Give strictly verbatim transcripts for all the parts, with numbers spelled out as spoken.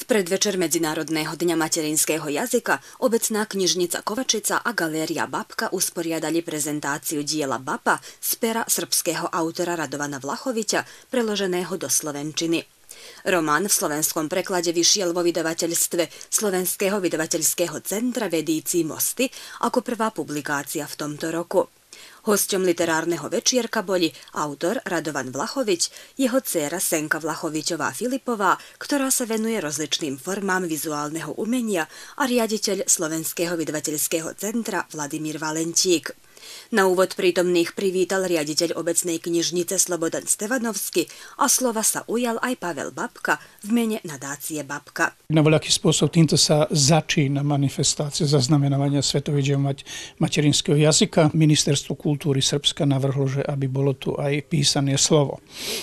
predvečer Medzinárodného dňa materinského jazyka obecná knižnica Kovačica a galéria Babka usporiadali prezentáciu diela Bapa z pera srbského autora Radovana Vlachovića, preloženého do slovenčiny. Román v slovenskom preklade vyšiel vo vydavateľstve Slovenského vydavateľského centra v edícii Mosty ako prvá publikácia v tomto roku. Hosťom literárneho večierka boli autor Radovan Vlachović, jeho dcéra Senka Vlachovićová Filipová, ktorá sa venuje rozličným formám vizuálneho umenia, a riaditeľ Slovenského vydavateľského centra Vladimír Valentík. Na úvod prítomných privítal riaditeľ obecnej knižnice Slobodan Stevanovský a slova sa ujal aj Pavel Babka v mene nadácie Babka. Na voľaký spôsob týmto sa začína manifestácia zaznamenávania Svetového dňa materinského jazyka. Ministerstvo kultúry Srbska navrhlo, že aby bolo tu aj písané slovo.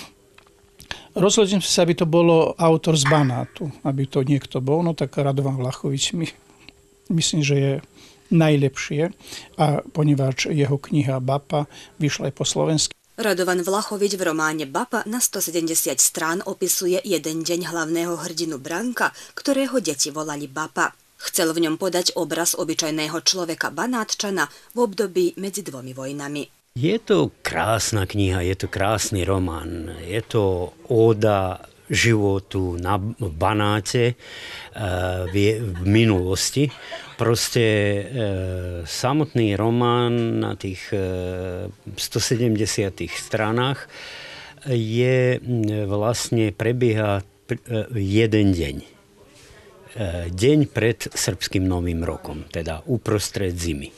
Rozhodli sme sa, aby to bolo autor z Banátu, aby to niekto bol, no tak Radovan Vlachović mi myslím, že je najlepšie, a ponieważ jeho kniha Bapa vyšla aj po slovensky. Radovan Vlachović v románe Bapa na stosedemdesiat strán opisuje jeden deň hlavného hrdinu Branka, ktorého deti volali Bapa. Chcel v ňom podať obraz obyčajného človeka Banátčana v období medzi dvomi vojnami. Je to krásna kniha, je to krásny román, je to óda životu na Banáte v minulosti. Proste e, samotný román na tých e, stosedemdesiatich stranách je vlastne prebieha e, jeden deň. E, deň pred srbským novým rokom, teda uprostred zimy. E,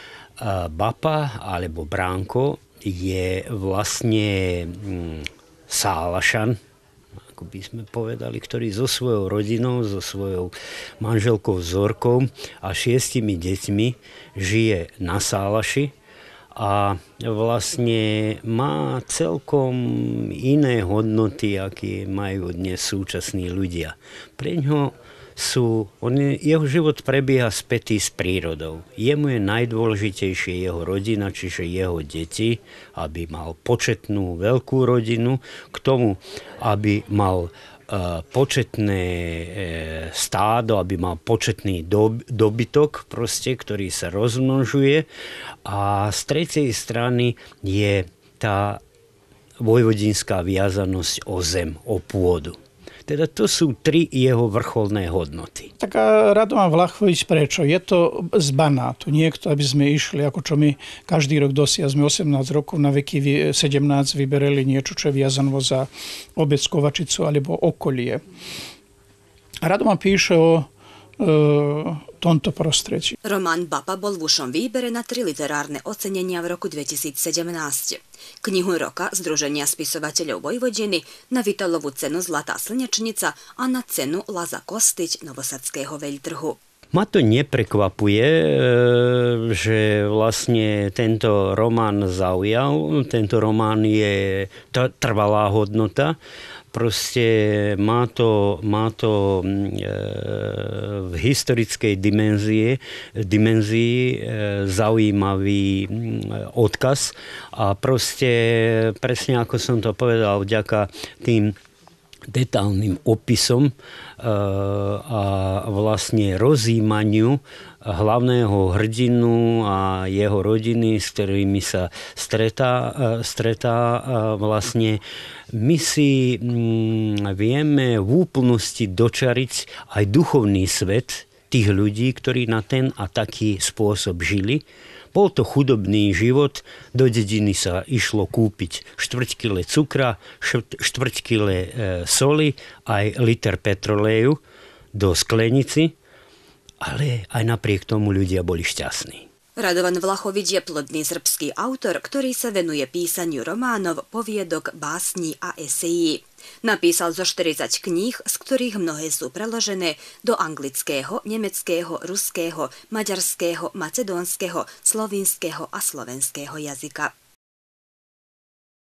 Bapa alebo Bránko je vlastne mm, Sálašan, ako by sme povedali, ktorý so svojou rodinou, so svojou manželkou Zorkou a šiestimi deťmi žije na Sálaši a vlastne má celkom iné hodnoty, aké majú dnes súčasní ľudia. Pre ňo sú, on, jeho život prebieha spätý s prírodou. Jemu je najdôležitejšie jeho rodina, čiže jeho deti, aby mal početnú veľkú rodinu, k tomu, aby mal uh, početné uh, stádo, aby mal početný dob, dobytok, proste, ktorý sa rozmnožuje. A z tretej strany je tá vojvodinská viazanosť o zem, o pôdu. Teda to sú tri jeho vrcholné hodnoty. Tak a Radovan Vlachović prečo? Je to z Banátu. Niekto, aby sme išli, ako čo my každý rok dosia, sme osemnásť rokov, na veky sedemnásť vybereli niečo, čo je viazano za obec Kovačicu alebo okolie. Radovan píše o e, tomto prostredí. Román Bapa bol v ušom výbere na tri literárne ocenenia v roku dvetisícsedemnásť. Knihu roka Združenia spisovateľov Vojvodiny, na Vitalovú cenu Zlatá slnečnica a na cenu Laza Kostić Novosadského veľtrhu. Ma to neprekvapuje, že vlastne tento román zaujal. Tento román je trvalá hodnota. Proste má to, má to v historickej dimenzie, dimenzii zaujímavý odkaz a proste presne ako som to povedal, vďaka tým detailným opisom a vlastne rozjímaniu hlavného hrdinu a jeho rodiny, s ktorými sa stretá, stretá vlastne my si vieme v úplnosti dočariť aj duchovný svet tých ľudí, ktorí na ten a taký spôsob žili. Bol to chudobný život, do dediny sa išlo kúpiť štvrť kile cukra, štvrť kile soli, aj liter petroleju do sklenici, ale aj napriek tomu ľudia boli šťastní. Radovan Vlachović je plodný srbský autor, ktorý sa venuje písaniu románov, poviedok, básní a esejí. Napísal zo štyridsať kníh, z ktorých mnohé sú preložené do anglického, nemeckého, ruského, maďarského, macedónskeho, slovinského a slovenského jazyka.